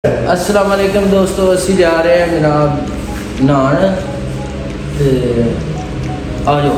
अस्सलाम वालेकुम दोस्तों, असी जा रहे हैं मेरा नहान आ जाओ।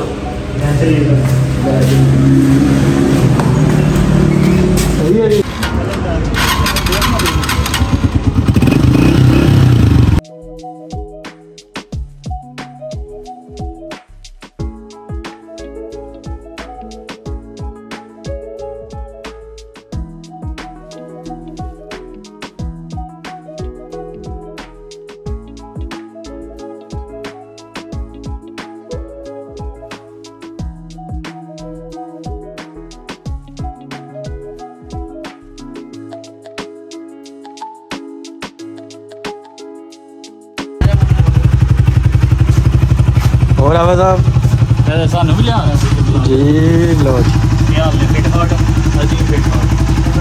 और आवा साहब सानू भी लिया जी लो जी फिटफाट अजी फिटफाट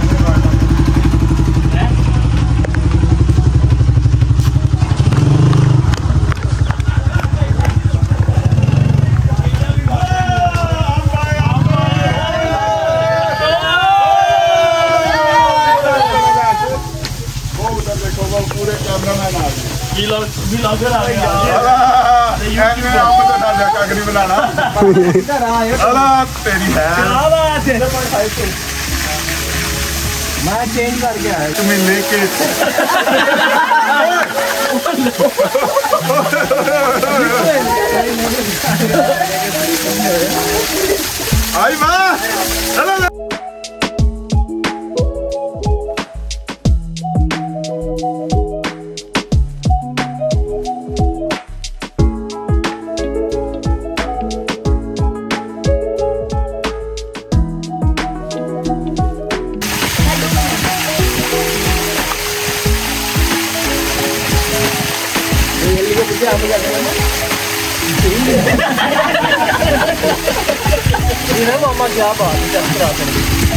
पूरे कैमरामैन आ गए बनाना तेरी है मैं चेंज करके आया तुम्हें लेके आई माँ मामा क्या बात है।